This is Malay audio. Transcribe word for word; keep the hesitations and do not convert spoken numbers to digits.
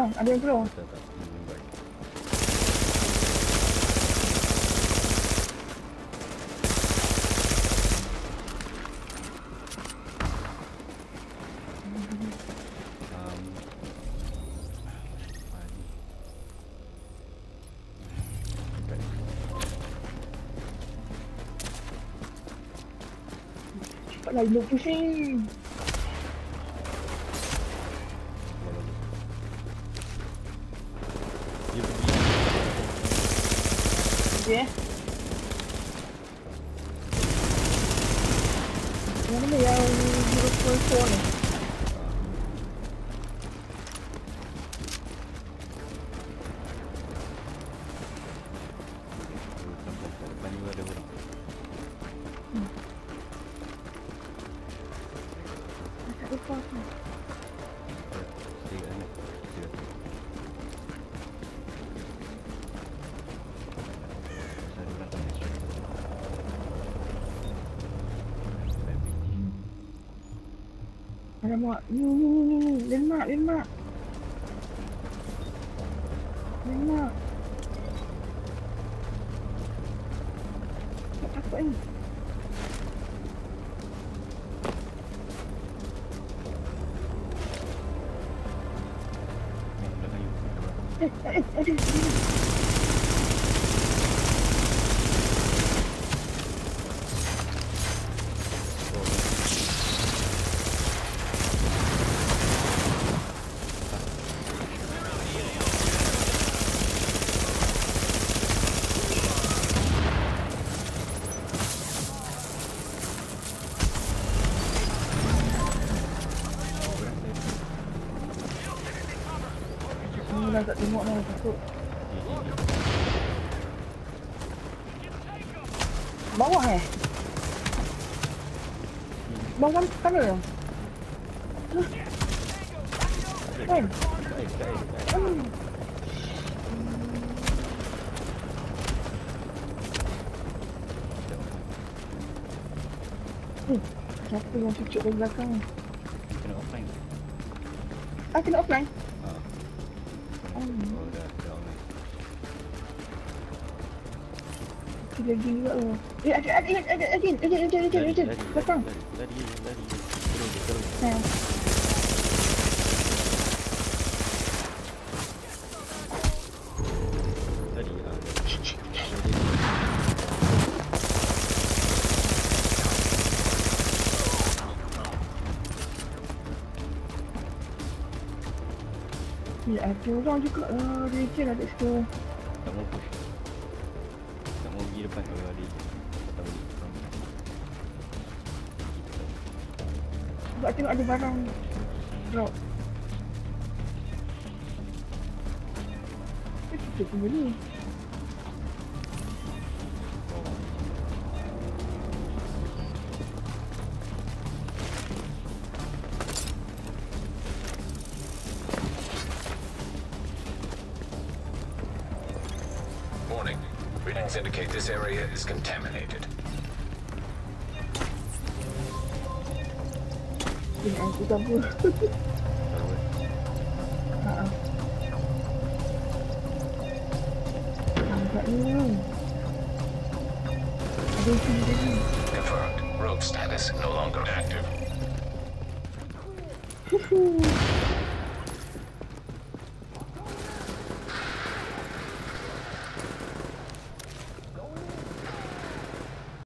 keluar. Ada yang keluar. Tak, tak. Hmm, baik. Um, Cepatlah, dia pusing. Dia pergi. Okay. Yang mana yang zero point four ni? Depan ni ada orang. Hmm. Dekat depan tu. Saya kat sana. Saya kat sana. Saya orang tak masuk. Alamak, ni ni ni ni ni, lemak lemak. Lemak. Tak takut ni. Ni belakang you. Eh, eh, eh, ada. Ni dah tak tengok dah, takut. Bawah eh? Bawah kan kamera? Hah? Kan? Dekat air, dekat air, dekat air. Hmm. Hmm. Siapa yang cucuk dari belakang ni? Kena offline. Ah, kena offline? Haa. Oh. Oh, dah, dah online. Okey, lagi juga tu. Eh, ada, ada, ada, ada, ada, ada, ada, ada, ada, ada. Belakang. Lari, lari, lari. Terus, terus. Ha. Lari, haa. Eh, ada orang juga lah. Dia je lah kat situ. Tak mau push. Tak mau pergi depan kalau ada. Tak tahu ni. Sebab tengok ada barang drop. Eh, kita tunggu ni. Warning. Readings indicate this area is contaminated. Eh, aku tak apa. Haa. Nampaknya. Ada sini tadi. Confirmed. Rogue status no longer active. Huhu.